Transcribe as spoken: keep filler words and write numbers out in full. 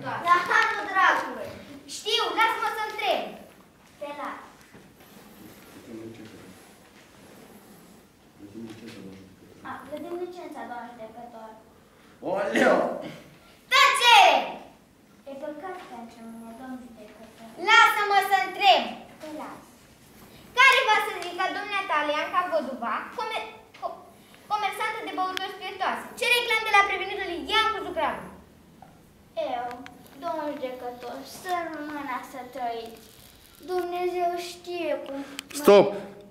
spiritoase. La hanul dracului. Știu, lasă-mă să întreb. Te las. Plătim licența, doamnă judecător. Oleu! Tăcere! E păcat pentru mine, domn judecător. Lasă-mă să întreb. Te las. Care va să zică dumneata Leanca Văduva, comer co comersantă de băuturi spiritoase? Ce reclam de la prevenitul Iancu Zugravu? Eu, domnul judecător, să rămână să trăiți. Dumnezeu știe cum... Stop!